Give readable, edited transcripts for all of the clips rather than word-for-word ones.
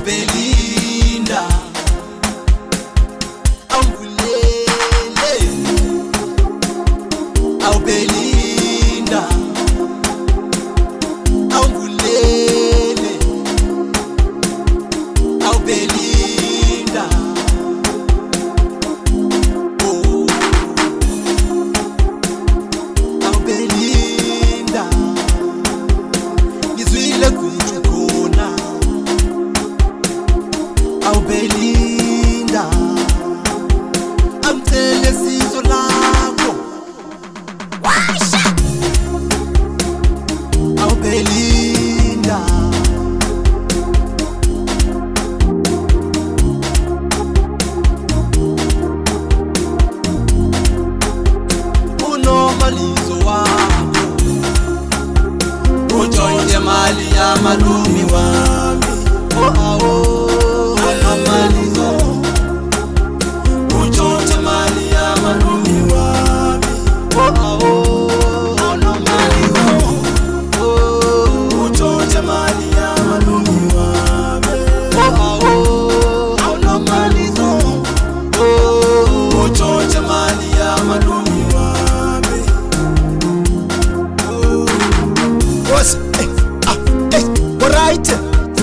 Belinda, angulele, Belinda, angulele, Belinda, oh, Belinda, ngizwile kuthi khona, Belinda, amthele sizo lakho, washa, Belinda, unomalizo wakho, ujoyine mali yamalumi wami, amalizo, ujoyine mali yamalumi wami, unomalizo, ujoyine mali yamalumi wami, unomalizo, ujoyine mali yamalumi wami. What's alright?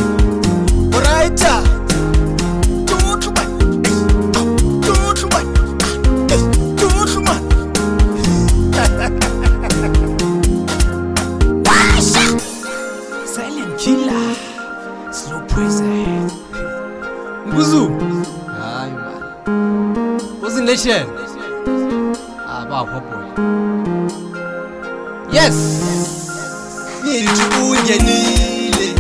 Silent killer, slow prison. Nkuzu. Hayi man. Ozzynation. Abapho boy. Yes. Ngithi ungenile.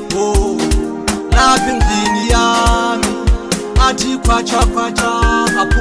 Oh. Lapha endlini yami. Athi khwacha khwacha.